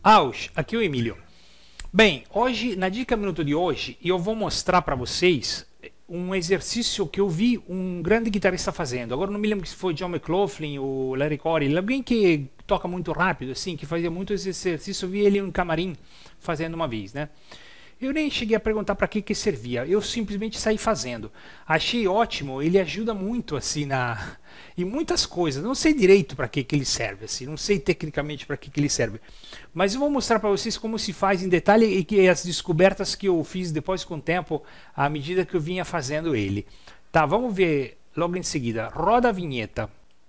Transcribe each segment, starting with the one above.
Aus, aqui é o Emílio. Bem, hoje, na Dica Minuto de hoje, eu vou mostrar para vocês um exercício que eu vi um grande guitarrista fazendo. Agora não me lembro se foi John McLaughlin ou Larry Corey, alguém que toca muito rápido, assim, que fazia muito esse exercício. Eu vi ele em um camarim fazendo uma vez, né? Eu nem cheguei a perguntar para que servia, eu simplesmente saí fazendo. Achei ótimo, ele ajuda muito assim em muitas coisas. Não sei direito para que ele serve, assim, não sei tecnicamente para que ele serve. Mas eu vou mostrar para vocês como se faz em detalhe e que as descobertas que eu fiz depois com o tempo, à medida que eu vinha fazendo ele. Tá, vamos ver logo em seguida. Roda a vinheta.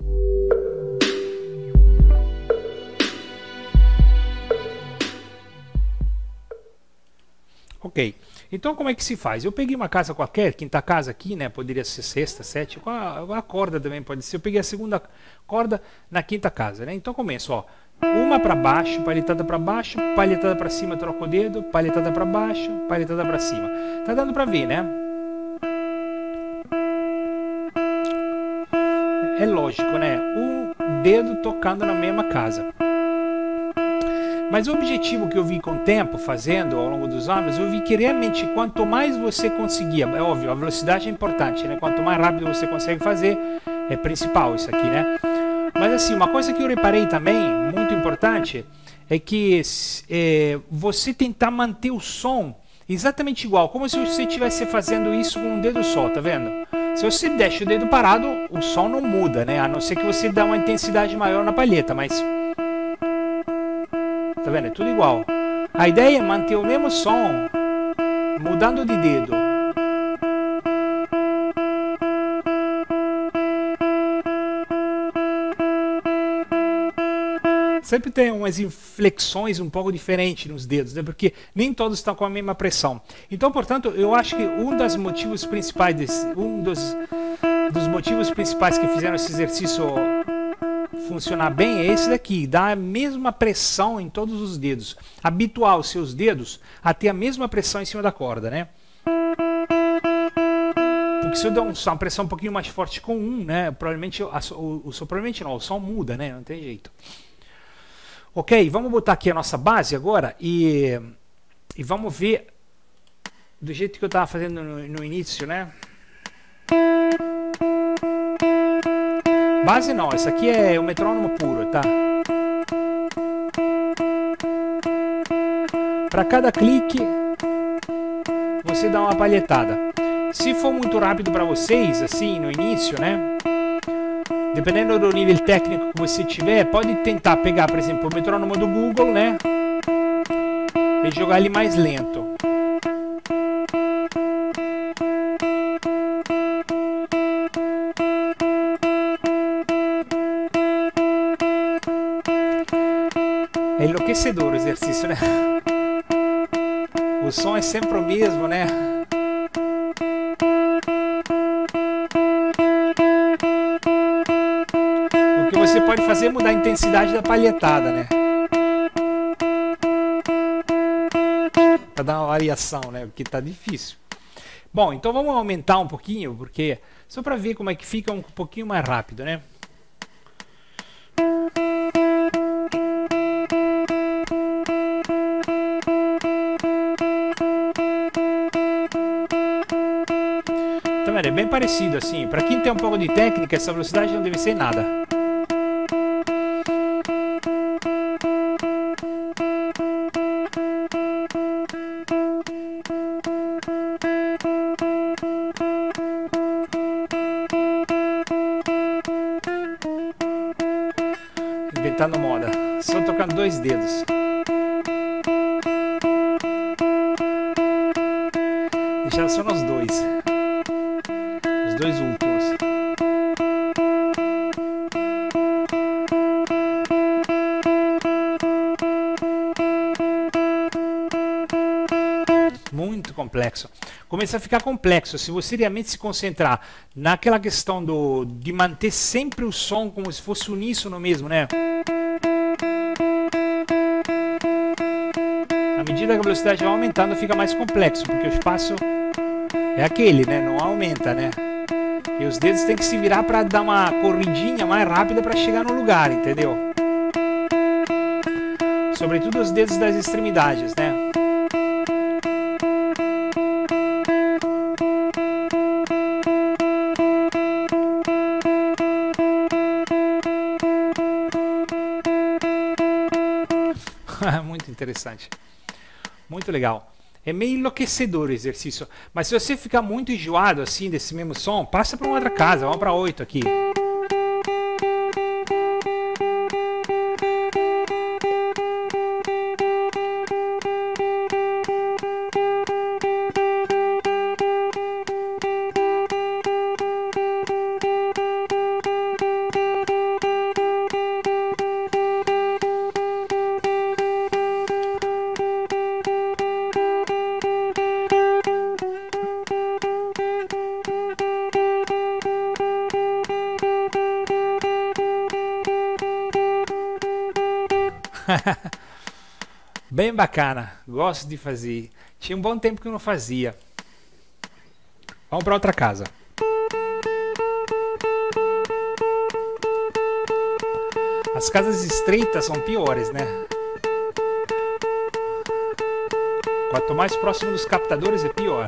Ok, então como é que se faz? Eu peguei uma casa qualquer, quinta casa aqui, né? Poderia ser sexta, sétima, a corda também pode ser. Eu peguei a segunda corda na quinta casa, né? Então começo, ó, uma para baixo, palhetada para cima, troco o dedo, palhetada para baixo, palhetada para cima. Tá dando para ver, né? É lógico, né? Um dedo tocando na mesma casa. Mas o objetivo que eu vi com o tempo, fazendo ao longo dos anos, eu vi que realmente quanto mais você conseguia, é óbvio, a velocidade é importante, né? Quanto mais rápido você consegue fazer, é principal isso aqui, né? Mas assim, uma coisa que eu reparei também, muito importante, é que você tentar manter o som exatamente igual, como se você estivesse fazendo isso com um dedo só, tá vendo? Se você deixa o dedo parado, o som não muda, né? A não ser que você dê uma intensidade maior na palheta, mas... Tá vendo? É tudo igual. A ideia é manter o mesmo som, mudando de dedo. Sempre tem umas inflexões um pouco diferentes nos dedos, né? Porque nem todos estão com a mesma pressão. Então, portanto, eu acho que um dos motivos principais dos motivos principais que fizeram esse exercício funcionar bem é esse daqui, dá a mesma pressão em todos os dedos, habituar os seus dedos a ter a mesma pressão em cima da corda, né? Porque se eu der uma pressão um pouquinho mais forte com um, né, provavelmente provavelmente não, o som muda, né? Não tem jeito. Ok, vamos botar aqui a nossa base agora e vamos ver do jeito que eu estava fazendo no início, né? Base não, esse aqui é o metrônomo puro, tá? Para cada clique, você dá uma palhetada. Se for muito rápido para vocês, assim, no início, né? Dependendo do nível técnico que você tiver, pode tentar pegar, por exemplo, o metrônomo do Google, né? E jogar ele mais lento. É enlouquecedor o exercício, né? O som é sempre o mesmo, né? O que você pode fazer é mudar a intensidade da palhetada, né? Para dar uma variação, né? Porque tá difícil. Bom, então vamos aumentar um pouquinho, porque só para ver como é que fica um pouquinho mais rápido, né? É bem parecido assim. Para quem tem um pouco de técnica, essa velocidade não deve ser nada. Inventando moda. Só tocando dois dedos. Deixar só nos dois. Os dois últimos. Muito complexo. Começa a ficar complexo se você realmente se concentrar naquela questão de manter sempre o som como se fosse uníssono mesmo, né? À medida que a velocidade vai aumentando, fica mais complexo, porque o espaço é aquele, né? Não aumenta, né? E os dedos têm que se virar para dar uma corridinha mais rápida para chegar no lugar, entendeu? Sobretudo os dedos das extremidades, né? Muito interessante. Muito legal. É meio enlouquecedor o exercício. Mas se você ficar muito enjoado assim desse mesmo som, passa para uma outra casa. Vamos para 8 aqui. Bem bacana, gosto de fazer. Tinha um bom tempo que eu não fazia. Vamos para outra casa. As casas estreitas são piores, né? Quanto mais próximo dos captadores é pior.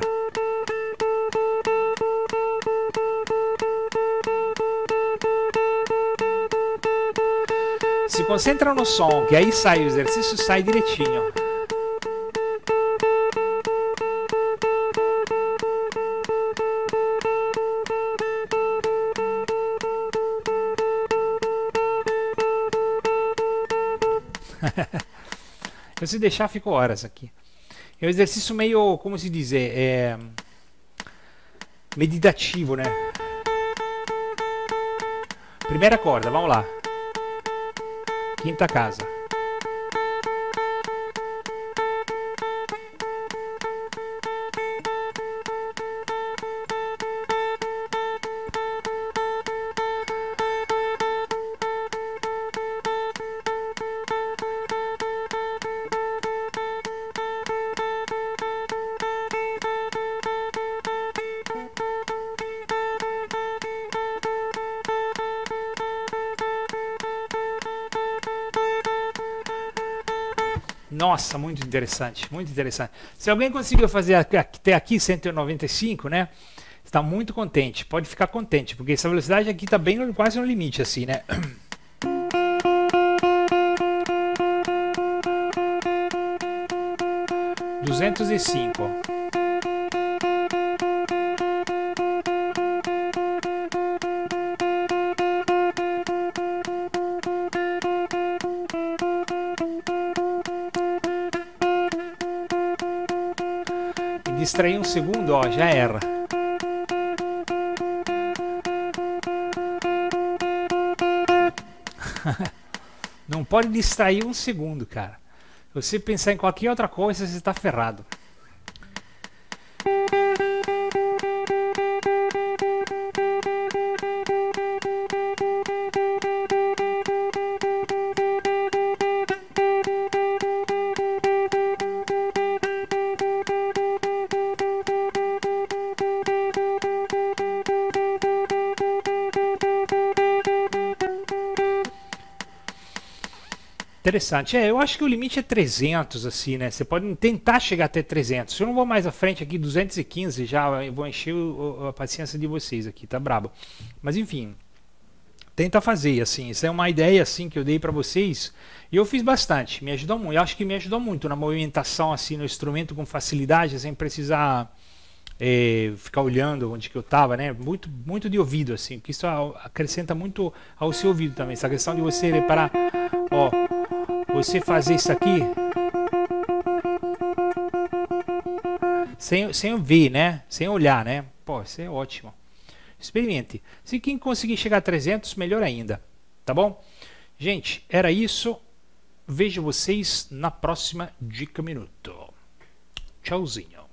Se concentra no som, que aí sai o exercício, sai direitinho. Eu, se deixar, fico horas aqui. É um exercício meio, como se dizer, meditativo, né? Primeira corda, vamos lá. Quinta casa. Nossa, muito interessante, muito interessante. Se alguém conseguiu fazer até aqui 195, né? Está muito contente, pode ficar contente, porque essa velocidade aqui está bem quase no limite, assim, né? (205) Distrair um segundo, ó, já era. Não pode distrair um segundo, cara. Se você pensar em qualquer outra coisa, você está ferrado. Interessante. Eu acho que o limite é 300, assim, né? Você pode tentar chegar até 300. Se eu não vou mais à frente aqui, 215, já eu vou encher a paciência de vocês aqui, tá brabo. Mas enfim, tenta fazer, assim. Isso é uma ideia, assim, que eu dei para vocês. E eu fiz bastante, me ajudou muito. Eu acho que me ajudou muito na movimentação, assim, no instrumento com facilidade, sem precisar ficar olhando onde que eu tava, né? Muito, muito de ouvido, assim, porque isso acrescenta muito ao seu ouvido também. Essa questão de você reparar, ó, você fazer isso aqui sem ver, né? Sem olhar, né? Pô, isso é ótimo. Experimente. Se quem conseguir chegar a 300, melhor ainda. Tá bom? Gente, era isso. Vejo vocês na próxima Dica Minuto. Tchauzinho.